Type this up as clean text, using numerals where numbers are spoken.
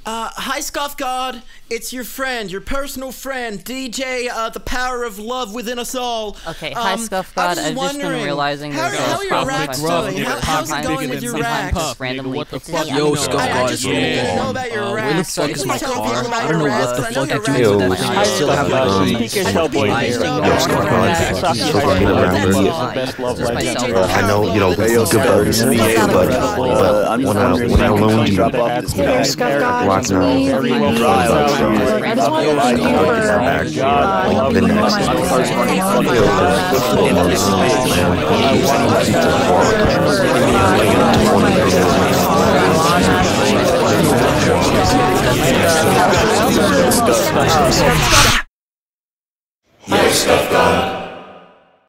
Hi, Scoff God. It's your friend, your personal friend, DJ, the power of love within us all. Okay, hi, Scuff God. I've just been realizing how are your racks doing? How's it going with your racks? Randomly what the fuck? Yo, Scuff God. I just want to know about your racks. Where the fuck is my car? I don't know what the fuck I do with that. I still have my I know, you know, good buddies, but when I loaned you, lots of Yo, Scuff